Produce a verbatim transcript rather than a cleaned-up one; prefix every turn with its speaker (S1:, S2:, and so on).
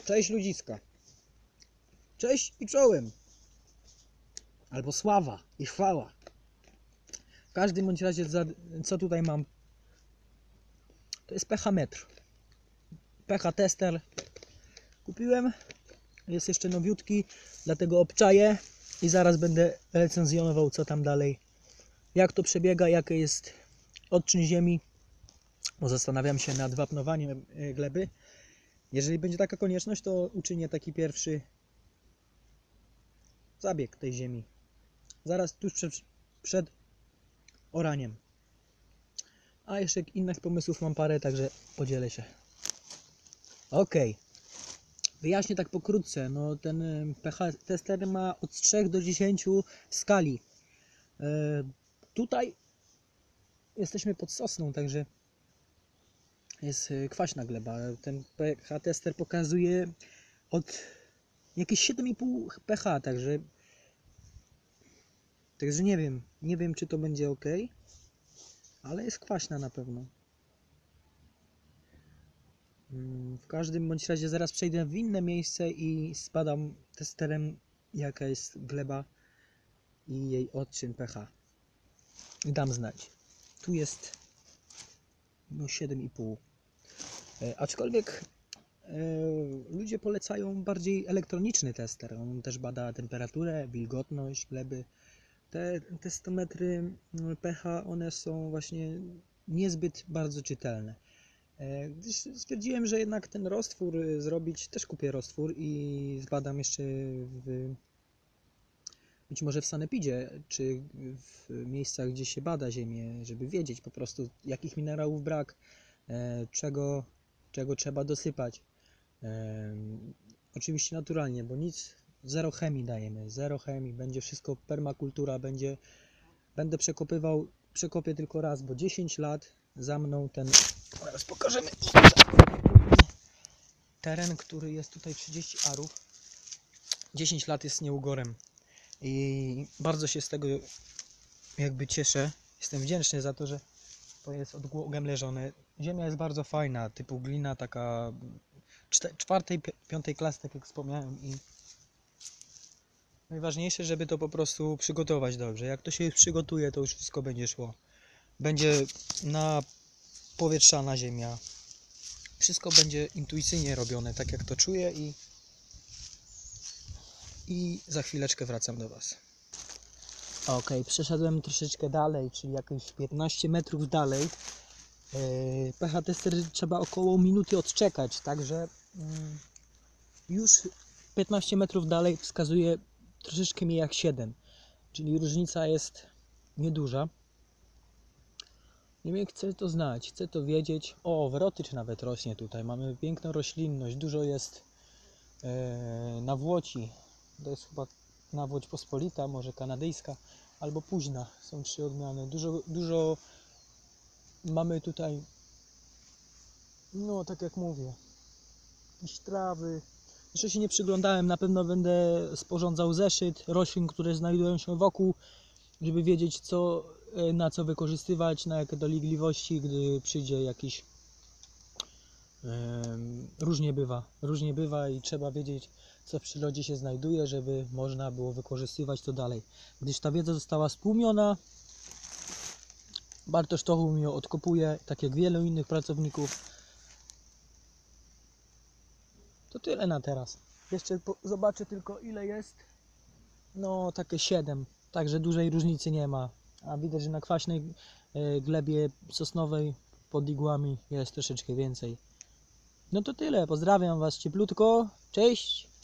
S1: Cześć ludziska. Cześć i czołem. Albo sława i chwała. W każdym bądź razie, co tutaj mam? To jest pH metr. pH tester. Kupiłem. Jest jeszcze nowiutki, dlatego obczaję i zaraz będę recenzjonował, co tam dalej. Jak to przebiega, jaki jest odczyn ziemi. Bo zastanawiam się nad wapnowaniem gleby. Jeżeli będzie taka konieczność, to uczynię taki pierwszy zabieg tej ziemi. Zaraz tuż przed, przed oraniem. A jeszcze innych pomysłów mam parę, także podzielę się. Ok. Wyjaśnię tak pokrótce. No, ten pH tester ma od trzech do dziesięciu w skali. E, tutaj jesteśmy pod sosną, także jest kwaśna gleba. Ten pH tester pokazuje od jakieś siedem i pół pH, także Także nie wiem, nie wiem czy to będzie ok, ale jest kwaśna na pewno. W każdym bądź razie zaraz przejdę w inne miejsce i zbadam testerem, jaka jest gleba i jej odczyn pH. I dam znać. Tu jest no siedem i pół. E, aczkolwiek e, ludzie polecają bardziej elektroniczny tester. On też bada temperaturę, wilgotność gleby. Te testometry pH, one są właśnie niezbyt bardzo czytelne. Gdyż stwierdziłem, że jednak ten roztwór zrobić, też kupię roztwór i zbadam jeszcze w, być może w sanepidzie, czy w miejscach, gdzie się bada ziemię, żeby wiedzieć po prostu, jakich minerałów brak, czego, czego trzeba dosypać. Oczywiście naturalnie, bo nic, zero chemii dajemy, zero chemii, będzie wszystko permakultura, będzie, będę przekopywał, przekopię tylko raz, bo dziesięć lat za mną ten, teraz pokażemy, teren, który jest tutaj trzydzieści arów, dziesięć lat jest nieugorem i bardzo się z tego jakby cieszę, jestem wdzięczny za to, że to jest odłogiem leżone. Ziemia jest bardzo fajna, typu glina taka czwartej, piątej klasy, tak jak wspomniałem, i najważniejsze, żeby to po prostu przygotować dobrze. Jak to się już przygotuje, to już wszystko będzie szło. Będzie napowietrzana ziemia. Wszystko będzie intuicyjnie robione, tak jak to czuję, i, i za chwileczkę wracam do Was. Ok, przeszedłem troszeczkę dalej, czyli jakieś piętnaście metrów dalej. pH tester trzeba około minuty odczekać, także już piętnaście metrów dalej wskazuje troszeczkę mniej jak siedem, czyli różnica jest nieduża. Nie wiem, chcę to znać, chcę to wiedzieć. O, wrotycz nawet rośnie tutaj, mamy piękną roślinność, dużo jest e, nawłoci. To jest chyba nawłoć pospolita, może kanadyjska, albo późna, są trzy odmiany. Dużo, dużo mamy tutaj, no tak jak mówię, jakieś trawy. Jeszcze się nie przyglądałem, na pewno będę sporządzał zeszyt roślin, które znajdują się wokół, żeby wiedzieć, co, na co wykorzystywać, na jakie dolegliwości, gdy przyjdzie jakiś... Yy, różnie bywa, różnie bywa i trzeba wiedzieć, co w przyrodzie się znajduje, żeby można było wykorzystywać to dalej. Gdyż ta wiedza została stłumiona, Bartosz Tochum ją odkopuje, tak jak wielu innych pracowników. To tyle na teraz. Jeszcze po, zobaczę tylko, ile jest. No takie siedem, także dużej różnicy nie ma. A widać, że na kwaśnej e, glebie sosnowej pod igłami jest troszeczkę więcej. No to tyle, pozdrawiam Was cieplutko, cześć!